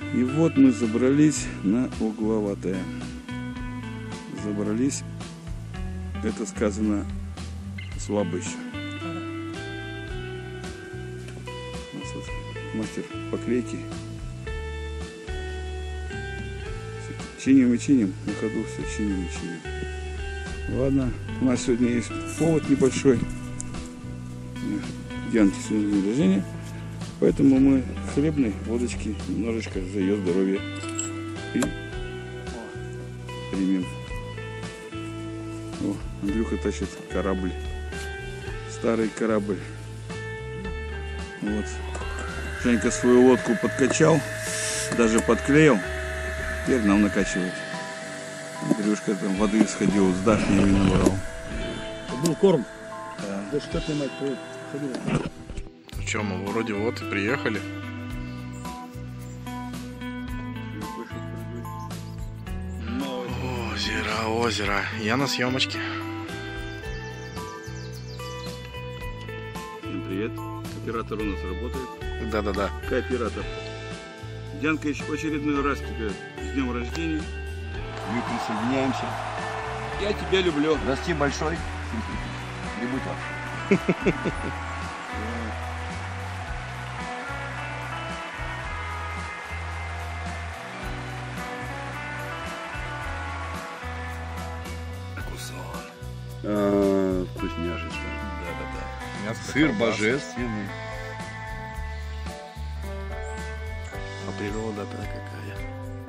И вот мы забрались на угловатое. Забрались, это сказано слабо еще. У нас вот мастер поклейки. Чиним и чиним, на ходу все чиним и чиним. Ладно, у нас сегодня есть повод небольшой. Янки сегодня день рождения. Поэтому мы хлебной водочки немножечко за ее здоровье и примем. О, Андрюха тащит корабль. Старый корабль. Вот. Женька свою лодку подкачал, даже подклеил. Теперь нам накачивает. Андрюшка там воды сходил, с дафниями набрал. Был корм. Да. Да что ты, мать, ходил. Ну что, мы вроде вот и приехали. Озеро, озеро. Я на съемочке. Всем привет. Оператор у нас работает. Да-да-да. Кооператор. Янка еще в очередной раз тебя с днем рождения. Мы присоединяемся. Я тебя люблю. Расти большой. Трибута. Вкусняшечка. Да-да-да. Сыр божественный. А природа-то какая.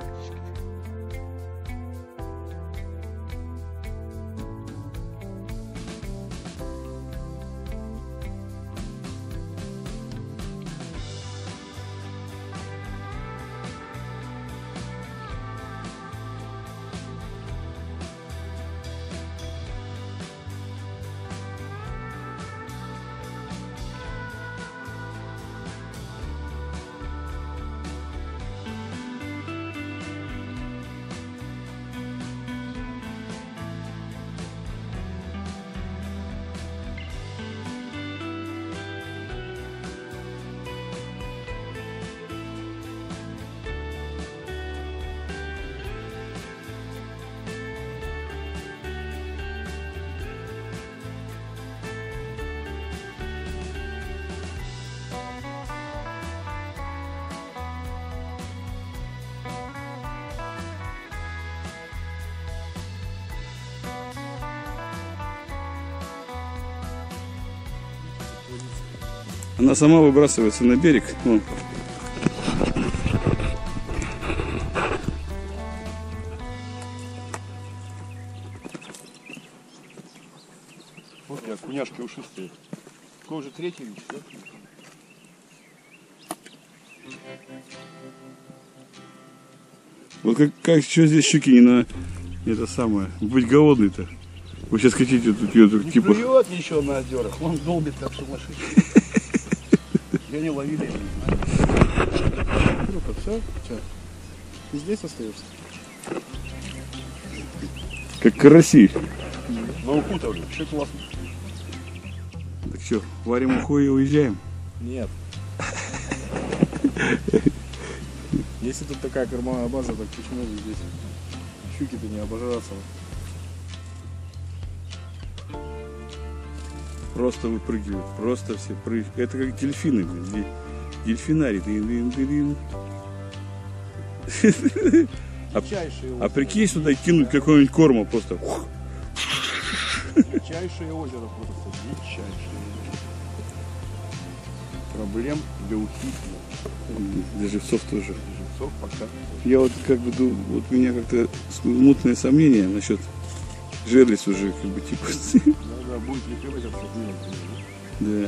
Она сама выбрасывается на берег. Вон. Вот я, окуняшки ушистые. Какой уже третий или четвертый? Вот как что здесь щуки не на это самое. Быть голодный-то. Вы сейчас хотите тут ее Не типа. плюет еще на озерах. Он долбит как сумасшедший. Я не ловили, я не знаю. Группа, все? Че? Ты здесь остаешься? Как караси. На уху-то, блин, все классно. Так что, варим уху и уезжаем? Нет. Если тут такая кормовая база, так почему же здесь щуки-то не обожраться? Просто выпрыгивают, просто все прыгают. Это как дельфины, блин. Дельфинарий. А прикинь сюда кинуть какого-нибудь корма просто. Дичайшее озеро просто, дичайшее. Проблем для ухи. Для живцов тоже. Живцов пока. Я вот как бы вот у меня как-то смутное сомнение насчет жерлиц уже как бы типа. Да, будет ли пивать обсуждение. Да.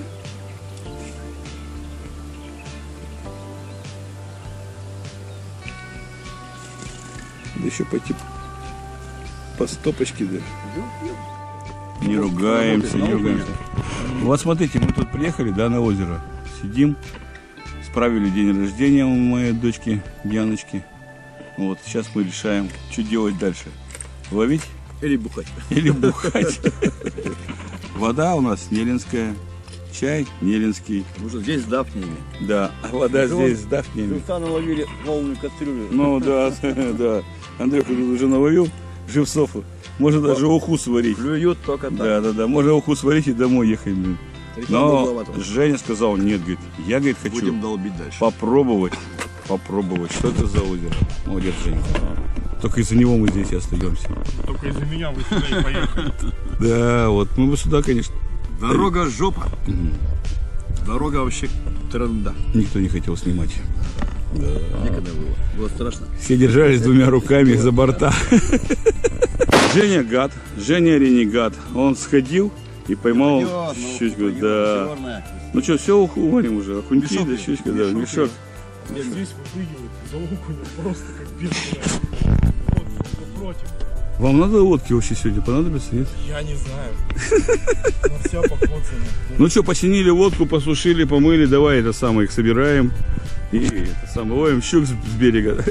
Да еще пойти по стопочке, да. Не ругаемся, не ругаемся. Вот смотрите, мы тут приехали, да, на озеро. Сидим, справили день рождения у моей дочки Яночки. Вот, сейчас мы решаем, что делать дальше. Ловить? Или бухать. Или бухать. Вода у нас нелинская, чай нелинский. Может, здесь с дафниями. Да, а вода здесь с дафниями. Живца наловили полную кастрюлю. Ну да, да. Андрюха уже наловил живцов. Можно даже уху сварить. Плюют только так. Да, да, да. Можно уху сварить и домой ехать, блин. Но Женя сказал, нет, говорит, я, говорит, хочу будем долбить дальше. попробовать, что это за озеро. Молодец, Женя. Только из-за него мы здесь и остаемся. Только из-за меня вы сюда и поехали. Да, вот, мы бы сюда, конечно. Дорога жопа. Дорога вообще тренда. Никто не хотел снимать. Никогда было. Было страшно. Все держались двумя руками за борта. Женя гад, Женя ренегат. Он сходил и поймал щучку. Да. Ну что, все увалим уже. Окуньки, да, щучка, да, мешок. Здесь выпрыгивают за окуня просто как бешеные. Вот, против. Вам надо лодки вообще сегодня понадобится, нет? Я не знаю. Но все покоцано. Ну что, починили лодку, посушили, помыли. Давай это самое, их собираем. И это самое, ловим щук с берега.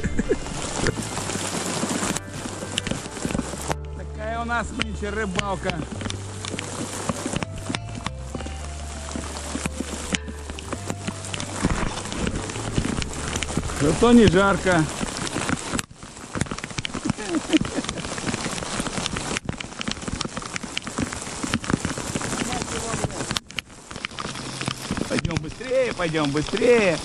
Такая у нас нынче рыбалка. Зато не жарко. Пойдем быстрее, пойдем быстрее.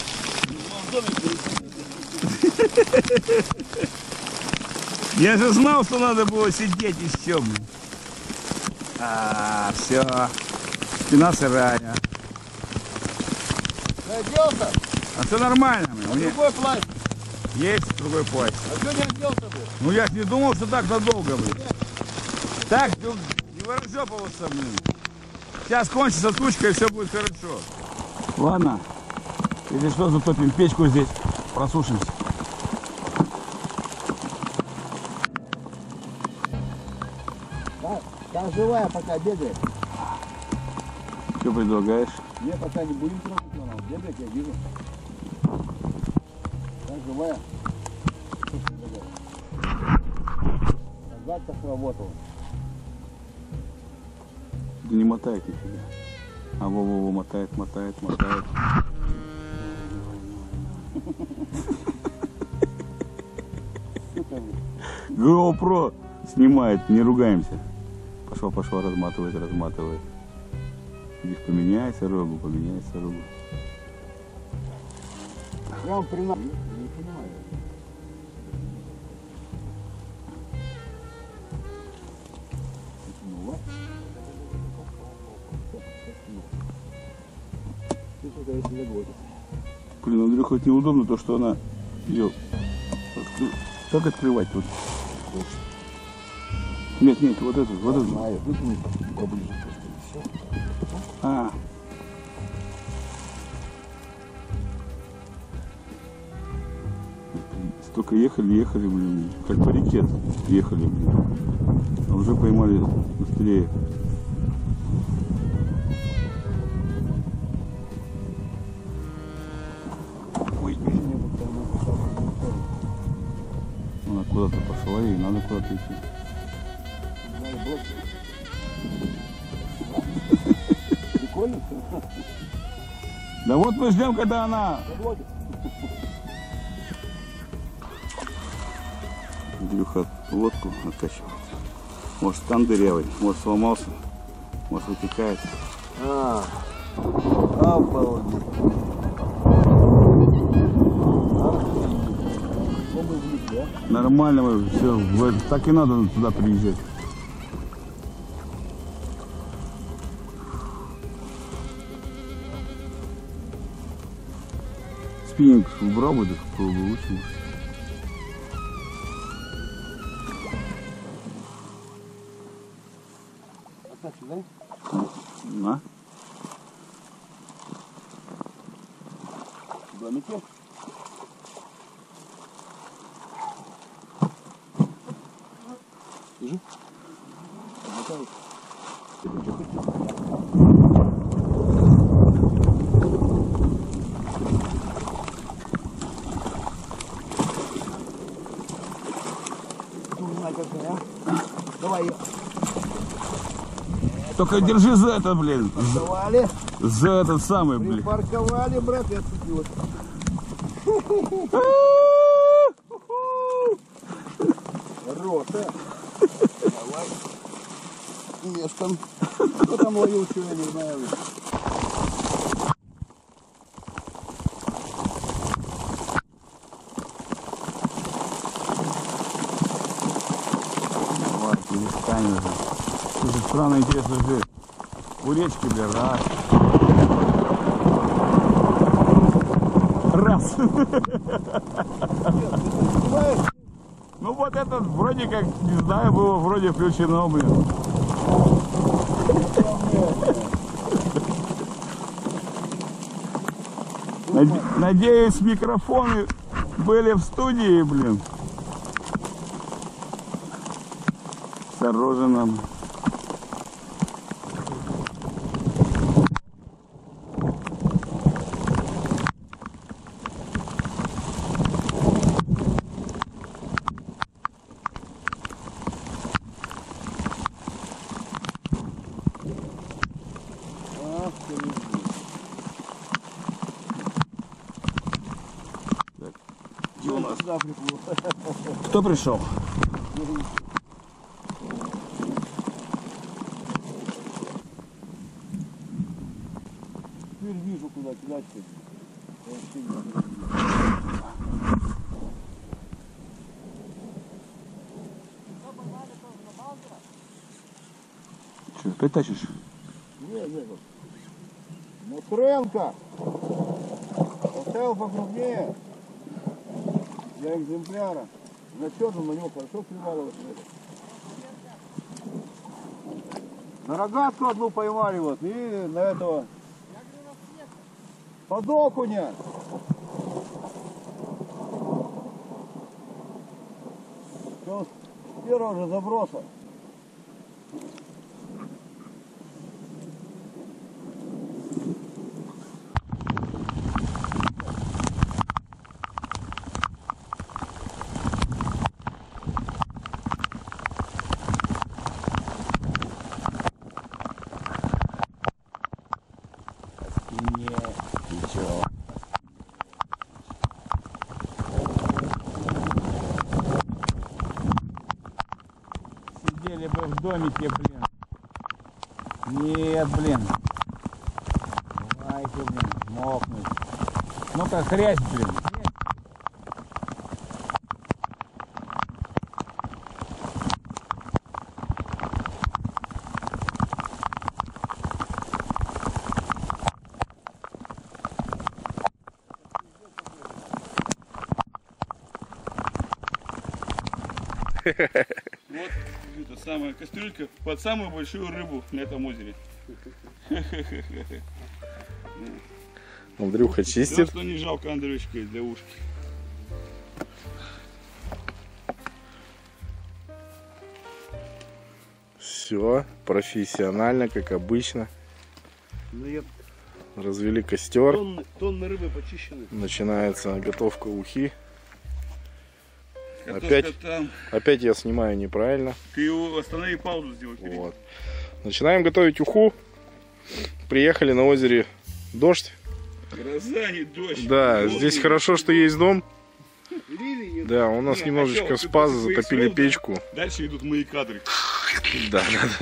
Я же знал, что надо было сидеть еще. Все. Спина сырая. Оделся? А все нормально. Другой плащ. Есть другой плащ. А что не оделся был? Ну я ж не думал, что так надолго, блин. Так, не ворожопываться, блин. Сейчас кончится тучка и все будет хорошо. Ладно. Если что, затопим печку здесь, просушимся. Там живая пока бегает. Что предлагаешь? Не, пока не будем трогать, она бегает, я вижу. Там живая. Загадка сработала. Да не мотает нифига. А Вова мотает. GoPro снимает, не ругаемся. Пошел, разматывает. Видишь, поменяйся рогу. Прям при нас. Не понимаю. Блин, Андрюха, хоть неудобно то, что она ее... Как открывать тут? Нет, вот эту. Знаю, выпнуть поближе просто. Все. Столько ехали, блин, как по реке ехали, блин. А уже поймали быстрее. Ой. Она куда-то пошла, ей надо куда-то идти. Прикольно? Да вот мы ждем, когда она... Андрюха лодку откачивает. Может, стан дырявый, может, сломался, может, вытекает. Обалдеть. Нормально, все, так и надо туда приезжать. Спиннинг убрал бы, так было бы лучше. На. В домике? Держи. Обмотаю. Только держи за это, блин. Давали. За этот самый, блин. Припарковали, брат, и отцепил. Рота. Давай. Местом. Кто там ловил, что я не знаю. Вот, перестань уже. Слушай, странно, интересно же. У речки, бля, раз. Раз. Ну вот этот вроде как, не знаю, было вроде включено, блин. Надеюсь, микрофоны были в студии, блин. Осторожно. Кто пришел? Теперь вижу, куда кидать. Что, опять тащишь? Нет. Мусоренко! Поставил покрупнее. Для экземпляра. Зачетом на него хорошо клевало. На рогатку одну поймали вот. И на этого. Под окуня. Все, с первого же заброса. Сидели бы в домике, блин. Нет, блин. Давайте, блин, мокнуть. Ну-ка, хрясь, блин. Вот это самая кастрюлька под самую большую рыбу на этом озере. Андрюха чистит. Все, что не жалко Андрюшке для ушки. Все профессионально, как обычно. Развели костер. Тонны рыбы почищены. Начинается готовка ухи. Картошка там. Опять я снимаю неправильно. Ты его останови, паузу сделай. Вот. Начинаем готовить уху. Приехали на озере дождь. Гроза, не дождь. Да, Дождь. здесь хорошо, что есть дом. Да, у нас немножечко спас, затопили печку. Дальше идут мои кадры. Да.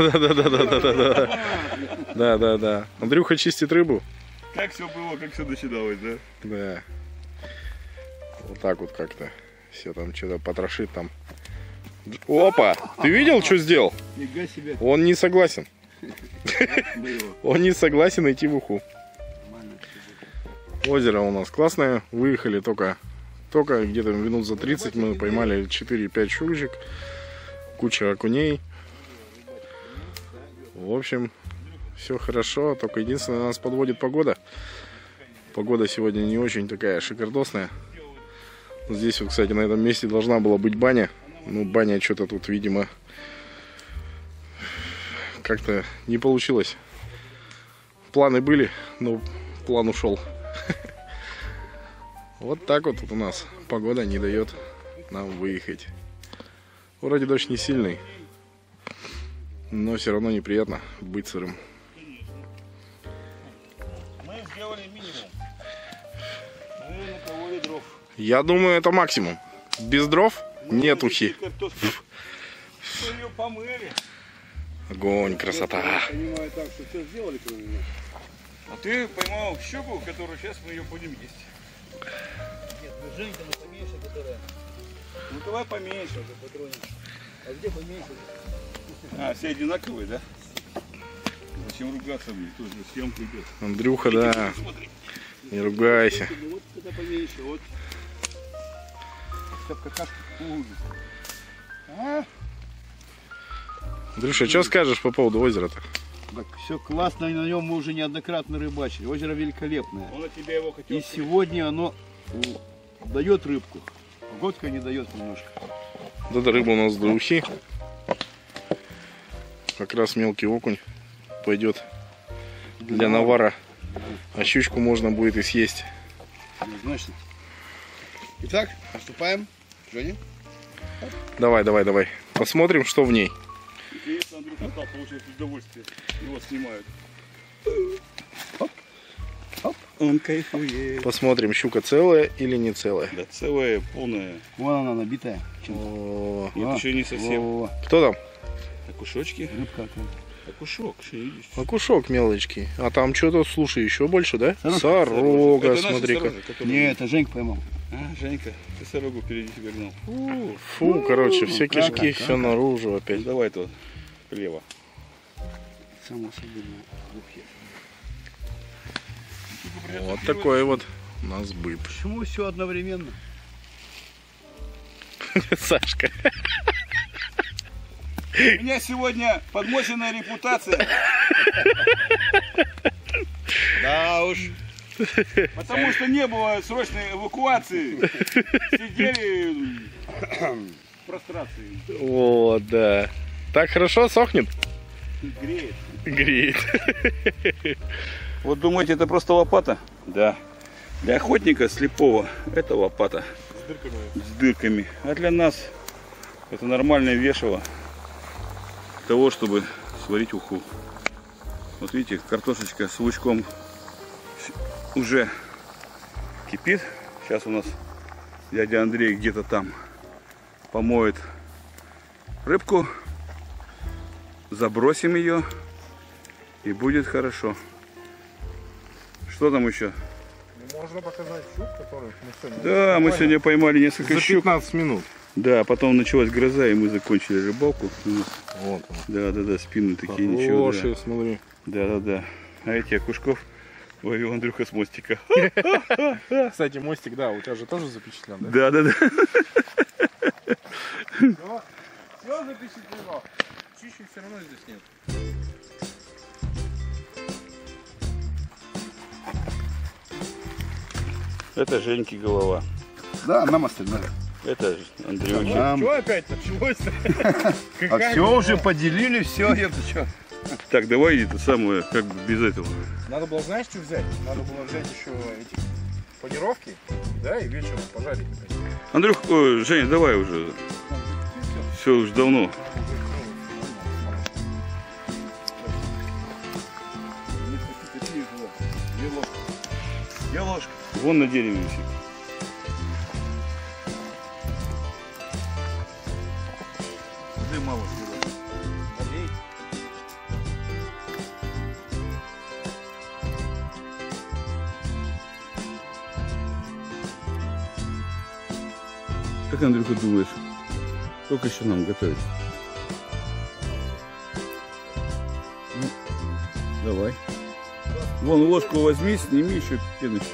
Андрюха чистит рыбу. Как все было, как все начиналось, да? Да. Вот так вот как-то. Все там что-то потрошит там. Опа! Ты видел, что сделал? Нифига себе. Он не согласен. Он не согласен идти в уху. Озеро у нас классное. Выехали только где-то минут за 30 мы поймали 4-5 щучек. Куча окуней. В общем, все хорошо. Только единственное, нас подводит погода. Погода сегодня не очень такая шикардосная. Здесь вот, кстати, на этом месте должна была быть баня. Ну, баня что-то тут, видимо, как-то не получилось. Планы были, но план ушел. Вот так вот у нас погода не дает нам выехать. Вроде дождь не сильный, но все равно неприятно быть сырым. Я думаю, это максимум. Без дров нет ухи. Ее помыли. Огонь, красота. Я понимаю так, что все сделали, кроме меня. А ты поймал щуку, которую сейчас мы ее будем есть. Нет, ну Женька, ну поменьше, которая. Ну давай поменьше. А где поменьше? А, все одинаковые, да? Зачем ругаться мне? Тут же съемка идет. Андрюха, да. Не ругайся. Вот это поменьше, вот. Чтоб какашка ужас. А? Андрюша, что скажешь по поводу озера-то? Так, все классно, и на нем мы уже неоднократно рыбачили. Озеро великолепное. Он от тебя его хотел. И сегодня оно дает рыбку. Погодка не дает немножко. Вот эта рыба у нас до ухи. Как раз мелкий окунь пойдет для навара. А щучку можно будет и съесть. Однозначно. Итак, приступаем. Женя? Давай. Посмотрим, что в ней. Интересно, Андрюха стал получать удовольствие. Его снимают. Оп. Он кайфует. Посмотрим, щука целая или не целая. Да, целая, полная. Вон она набитая. О, Нет, еще не совсем. Во-во-во. кто там? Окушочки. Рыбка какая-то. Окушок, что видишь? Окушок мелочки. А там что-то, слушай, еще больше, да? Сорожка. Сорога, Это наша смотри-ка. сорожа, которую- Не, это Женька поймал. А, Женька, ты сорогу впереди себя гнал. Фу, короче, все как, кишки, как? все наружу Ну, опять. давай то влево. Само собой. Вот такой вот у нас быт. Почему все одновременно? Сашка. У меня сегодня подмоченная репутация. Да уж. Потому что не было срочной эвакуации. Сидели в прострации. Вот, да. Так хорошо сохнет? Греет. Греет. Вот думаете, это просто лопата? Да. Для охотника слепого это лопата. С дырками. С дырками. А для нас это нормальное вешало для того, чтобы сварить уху. Вот видите, картошечка с лучком уже кипит. Сейчас у нас дядя Андрей где-то там помоет рыбку. Забросим ее и будет хорошо. Что там еще? Можно показать щук, которых мы сегодня... Да, мы сегодня поймали несколько За щук. 15 минут. Да, потом началась гроза, и мы закончили рыбалку. Вот он. Да, спины такие, ничего. Хорошие, смотри. Да. А эти окушков ловил Андрюха с мостика. Кстати, мостик, да, у тебя же тоже запечатлен, да? Да. Все запечатлено. Чищи все равно здесь нет. Это Женьки голова. Да, нам остальное. Это Андрюха. Что опять началось-то? А все уже поделили, все, я что? Так, давай это самое, как бы без этого. Надо было, знаешь, что взять? Надо было взять еще эти панировки, да, и вечером пожарить. Андрюх, Женя, давай уже. Все уже давно. Где ложка? Вон на дереве висит. Где мало Олей. Как, Андрюха, думаешь, сколько еще нам готовить? Ну, давай. Вон ложку возьми, сними еще пеночку.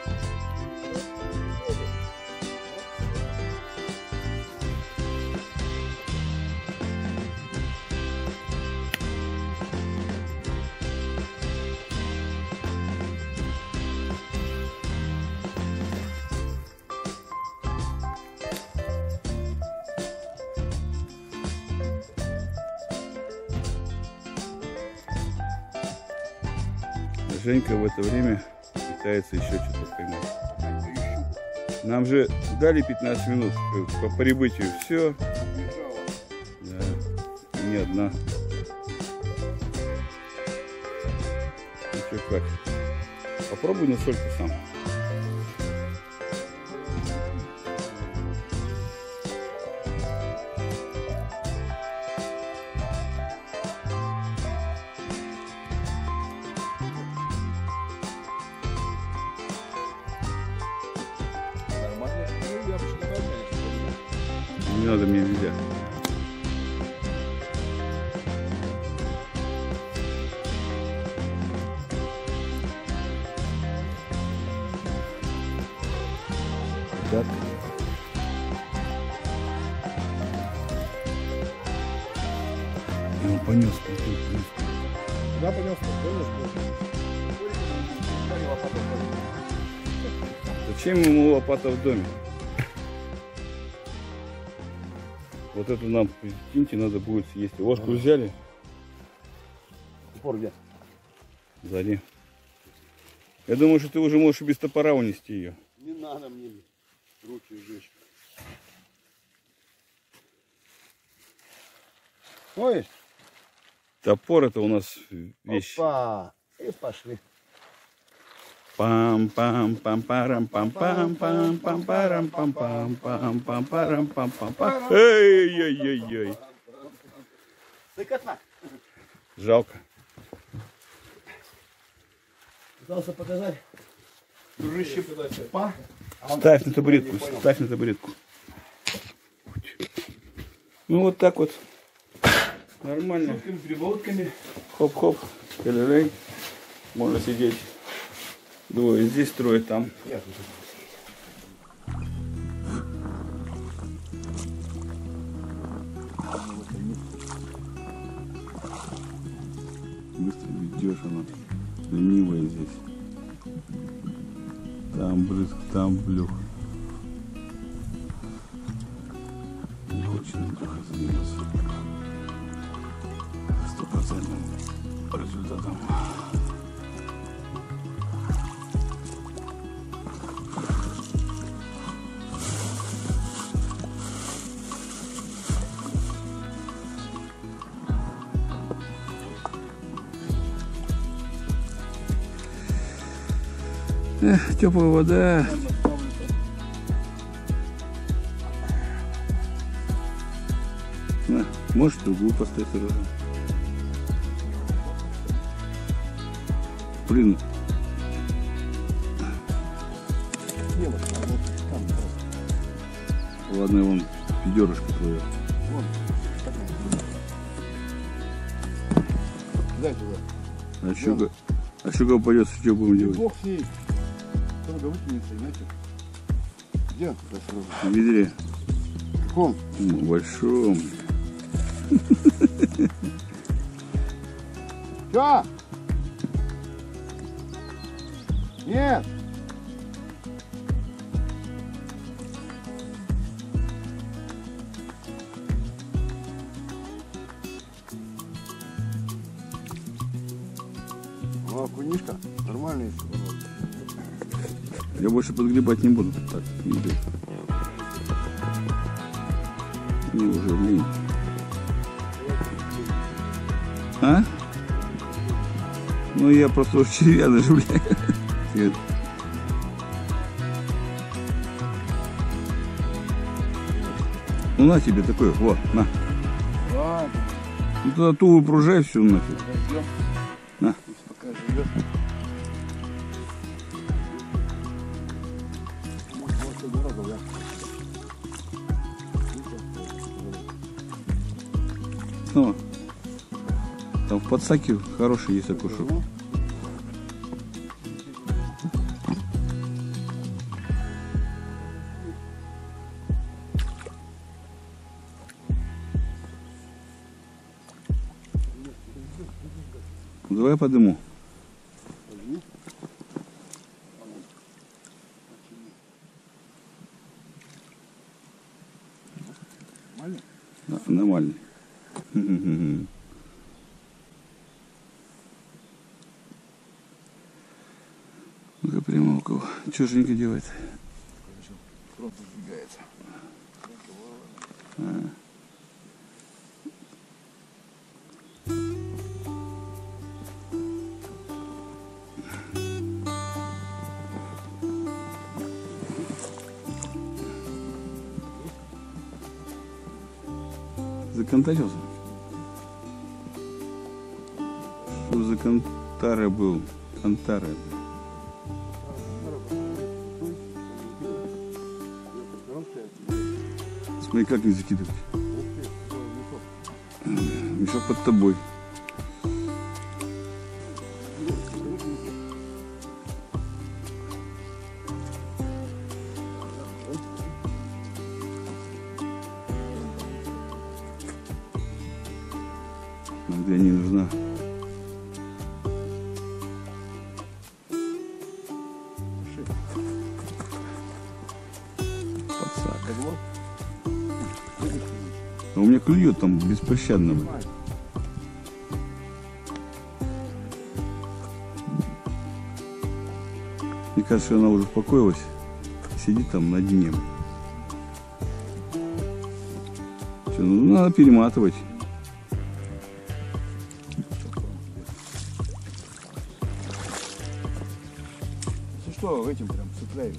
Женька в это время пытается еще что-то поймать. Нам же дали 15 минут по прибытию. Все. Да. Не одна. Ну что, как? Попробуй на сольку сам. Не надо, мне нельзя. Так. И он понес. Да, понес, Зачем ему лопата в доме? Вот это нам, прикиньте, надо будет съесть. Ложку взяли? Топор где? Сзади. Я думаю, что ты уже можешь и без топора унести ее. Не надо мне руки жечь. Ой, Топор это у нас вещь. опа, и пошли. Пам-пам-пам-парам-пам-пам-пам-пам-пам-пам-пам-пам. Эй-ей-ей-ей. Сыкотно. Жалко. Пытался показать. Дружище, па. Ставь на табуретку, ставь на табуретку. Ну вот так вот. Нормально. Прибаутками. Хоп-хоп. Ля-ля-ля. Можно сидеть. Двое здесь, трое там. Быстро ведешь, она ленивая здесь. Там брызг, там блюх. Не хочет отдыхать, заниматься 100% результатом. Эх, теплая вода. На, можешь другую поставить сразу. Блин. Ладно, вон ведерышко твое. Дай туда. А щука упадет, что будем делать? Бог с ней. Только выкинется, иначе. Где он туда сразу? В ведре. В каком? Ну, большом. Чё? Нет. О, кунишка. Нормальный. Я больше подгребать не буду. Так, не идет. Мне уже лень. А? Ну я просто уже червя даже, блядь. Ну на тебе такой, вот, на. Ладно. Ну тогда ту выпружай все нафиг. Подождем. На. Пока живет. Ну, там в подсаке хороший есть окушок. Давай подыму. Да, нормальный. Ну-ка прямо около. Чего Женька делает? Просто сдвигается. Законтачился? Что за кантара был? Кантара. Ну и как не закидывать? Мешок под тобой. Где не нужна. Подсак. А у меня клюет там беспощадно. Мне кажется, что она уже успокоилась. Сидит там на дне. Все, ну надо перематывать. Что этим прям цепляем?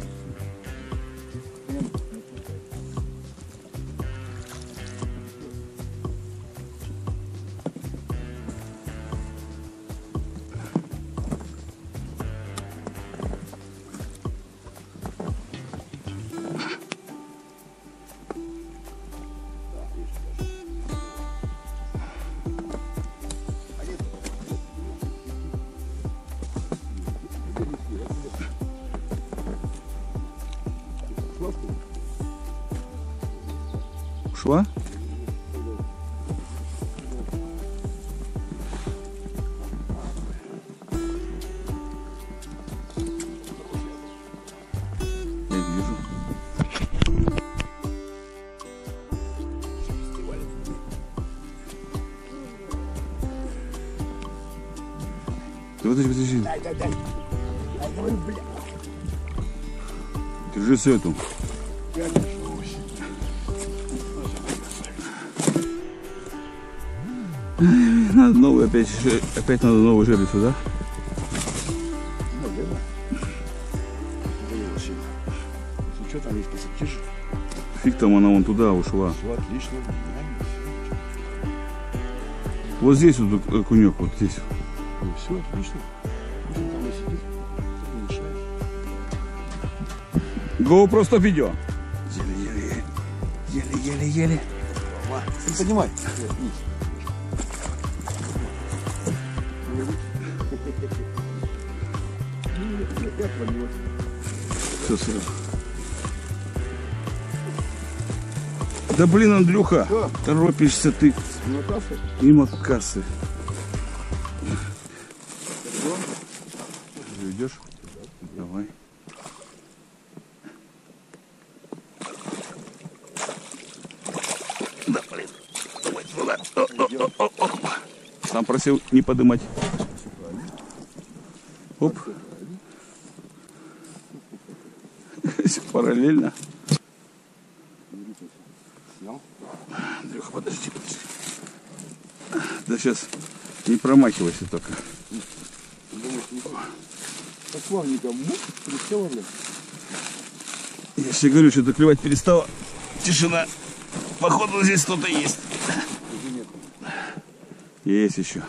Ушла? Я вижу. Подожди. Дай. Дай, говорю, бля. Держи с эту. Надо новую опять надо новую жерлицу, да? Что там есть, посадишь? Фиг там она вон туда ушла. Все отлично. Вот здесь вот окунек, вот здесь. Ну, все отлично. Пусть он там и сидит. Не мешает. GoPro стоп видео. Еле. Не поднимай. Вниз. Все сразу. Да блин, Андрюха, Что? торопишься ты. Мимо кассы. Идешь? Давай. Да блин. Давай сюда. Сам просил не подымать. Оп. Все параллельно. Андрюха, подожди. Да сейчас не промахивайся только. Так плавненько присела, блин. Я тебе говорю, что-то клевать перестало. Тишина. Походу здесь кто-то есть. Есть еще.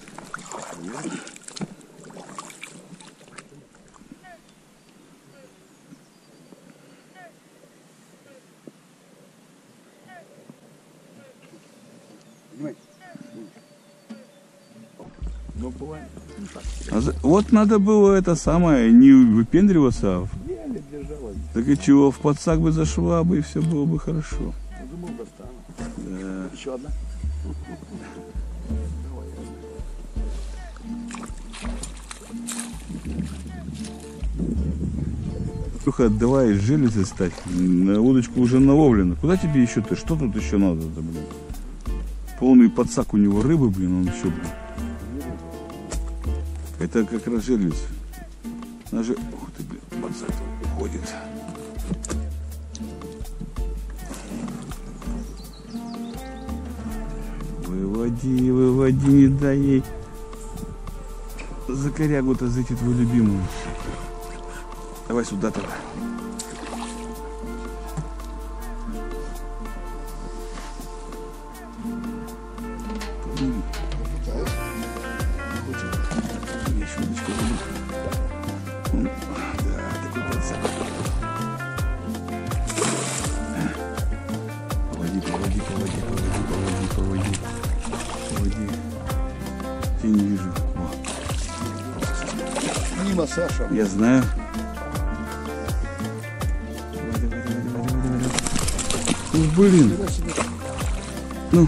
Ну, бывает. Вот надо было это самое, не выпендриваться. Еле держалась. Так и чего, в подсак бы зашла бы, и все было бы хорошо. Думал, достану. Да. Еще одна. Андрюха, давай железы стать. На удочку уже наловлено. Куда тебе еще-то? Что тут еще надо-то, блин? Полный подсак у него рыбы, блин, он еще, блин. Это как раз желез. Она же... Ух ты, блин, подсак уходит. Выводи, не дай ей за корягу-то зайти твою любимую. Давай сюда тогда. Я еще удочку забыл. Да, такой подсак. мимо, Саша. Я знаю. Ну, блин. Ну.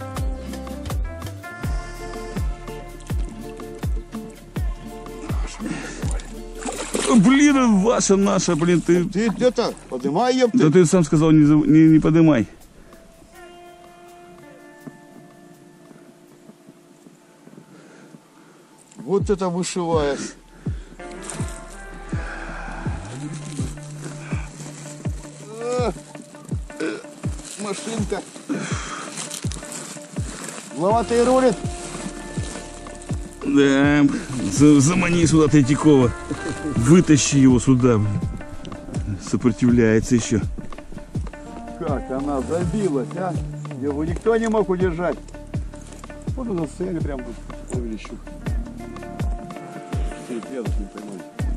Блин, ваша, наша, блин, ты... Ты это, поднимай, ёпты. Да ты сам сказал, не подымай. Вот это вышивает. Машинка. Ловатый рулит. Да, замани сюда Третьякова. Вытащи его сюда, блин. Сопротивляется еще. Как она забилась, а? Его никто не мог удержать. Вот у нас стояли прям тут, ловили щук. Я тут не поймаю.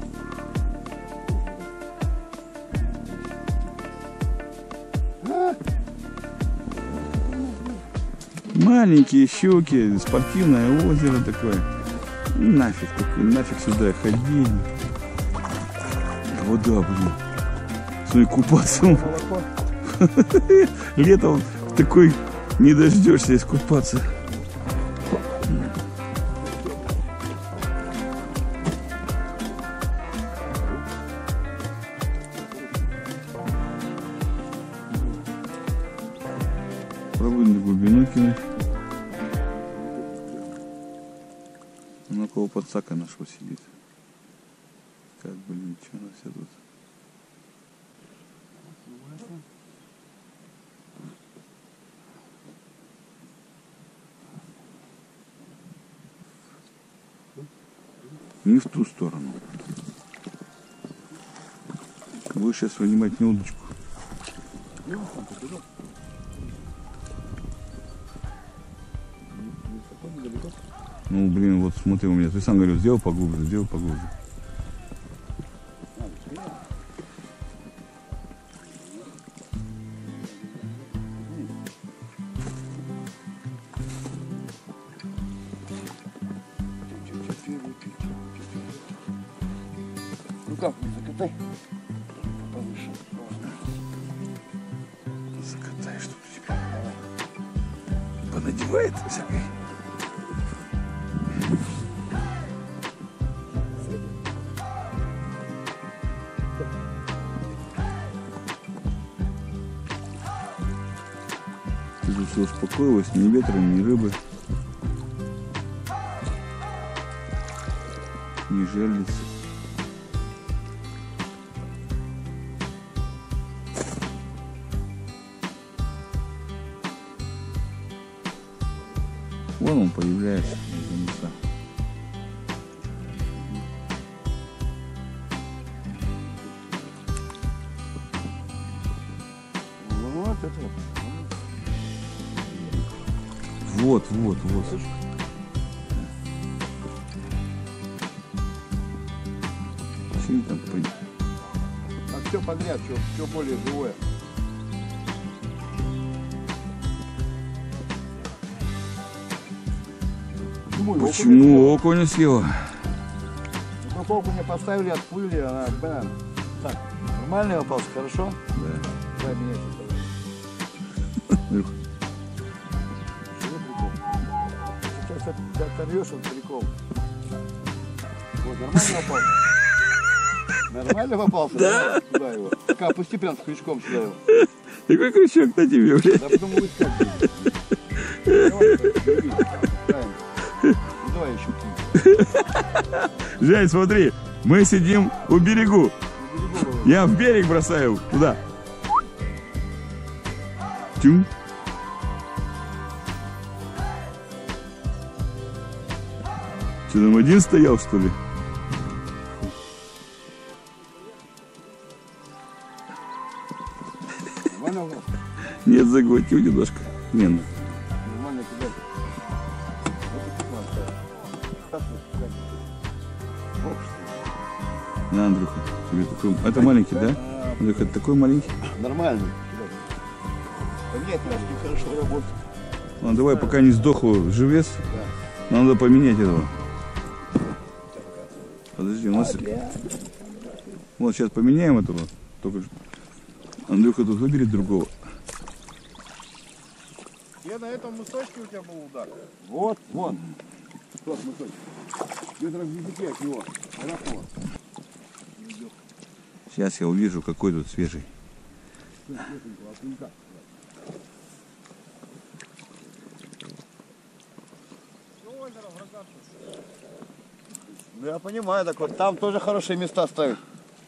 Маленькие щуки, спортивное озеро такое. Нафиг такое, нафиг сюда ходить. Вода, блин. Смотри, купаться. Летом такой не дождешься искупаться. Попробуем на глубину кинуть. Он около подсака нашего сидит. Как, блин, что она вся тут? Не в ту сторону. Будешь сейчас вынимать не удочку. Ну, блин, вот смотри у меня. Ты сам говорил, сделал поглубже, сделал поглубже. Рукав закатай. Повыше. Закатай, что у тебя. Понадевает всякой. Тут все успокоилось, ни ветра, ни рыбы, ни жерлицы. Вон он появляется из-за леса. Вот это вот. Вот. Чего там пойдет? А все подряд, что более живое. Думаю, Почему окуня съела? окуня поставили, отплыли, она, блин. Так, нормальный попался, хорошо? Да. Дай меня Илюх, сейчас оторвешь он прикол. Вот, нормально попался? Нормально попался? Да. Куда его? Пока опусти прям с крючком сюда его. какой крючок на тебе, блядь? Да потом будет как давай еще кинь. Жень, смотри, мы сидим у берегу. Я в берег бросаю. Туда. Тюм. Что, там один стоял, что ли? Нормально у нас? Нет, заглотил немножко. Не, ну. Нормально кидать. На, Андрюха, тебе такой... Это маленький, да? Андрюха, это такой маленький. Нормально. Нет, хорошо работает. Ну, давай, пока не сдохло живец, надо поменять этого. Подожди, у нас... Вот сейчас поменяем этого. Только Андрюха тут выберет другого. Где на этом мысочке у тебя был удар? Вот, вон. Тот мысочек. Метров в 10 от него. Хорошо. Сейчас я увижу, какой тут свежий. Ну я понимаю, так вот там тоже хорошие места ставят.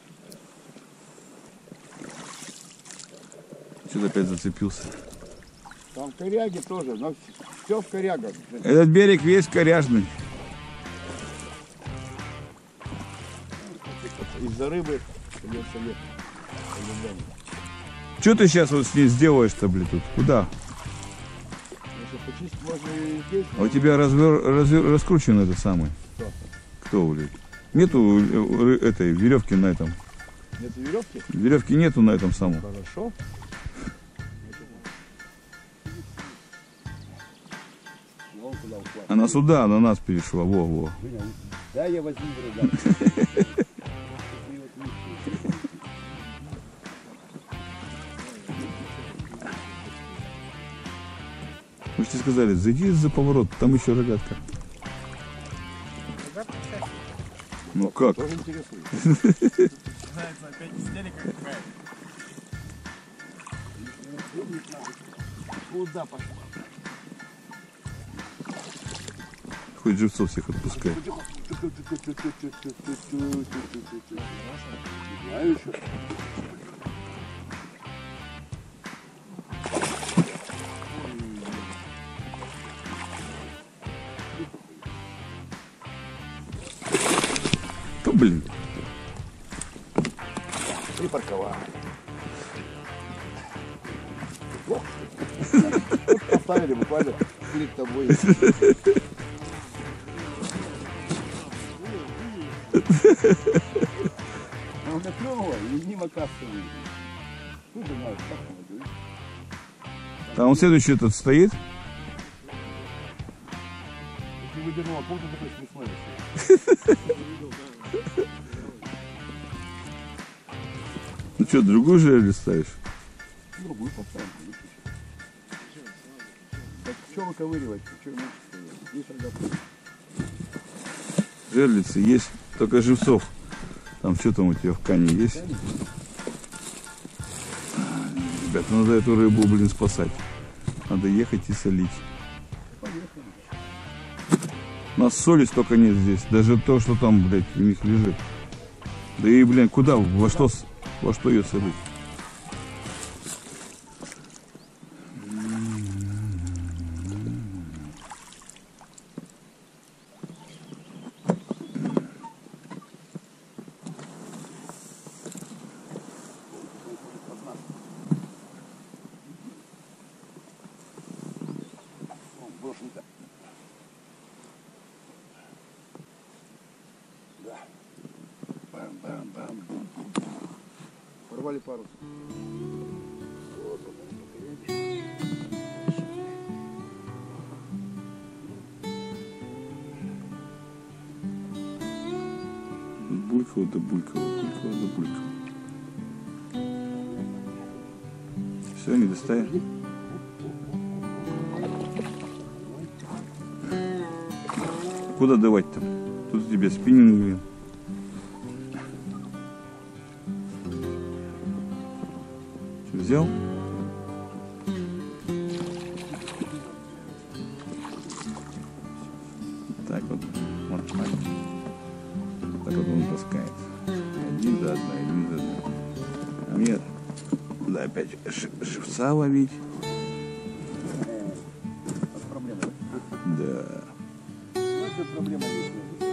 Что-то опять зацепился. Там коряги тоже, но все в корягах. Этот берег весь коряжный. Из-за рыбы. Что ты сейчас вот с ней сделаешь-то, блин, тут? Куда? Если почистить можно и здесь. А у тебя раскручен это самый. Кто, блин? Нету этой веревки на этом. Нет веревки? Веревки нету на этом самом. Хорошо. Она сюда, на нас перешла. Во. Да, я возьму в руку. Мы же тебе сказали, зайди за поворот, там еще рогатка. Ну как? Тоже интересует. Опять истерика какая-то. Куда пошла? Хоть живцов всех отпускай. Знаю еще. Да блин. Припарковал. Поставили буквально перед тобой. Он готового, и мимо кассы. Тут же надо, как надо. Там следующий этот стоит. Если выдернула пол, то такой смешной. Ну что, другую жерлю ставишь? Другую поставим. Так что выковыривать? Что иначе сказать? Есть рогатка. Жерлицы есть, только живцов. Там что там у тебя в кане есть? Ребята, надо эту рыбу, блин, спасать. Надо ехать и солить. У нас соли столько нет здесь. Даже то, что там, блядь, у них лежит. Да и, блин, куда? Во что ее солить? Брошенка. Да. Бам-бам-бам. Порвали парус. Булькало да булькало, булькало да булькало. Все, не достаешь? Куда давать-то? Тут тебе спиннинг, блин. Что, взял? Так вот. Вот так. Так вот он таскает. Один за одной, один за одной. А мне надо опять живца ловить. Проблема. Да. Это проблема есть.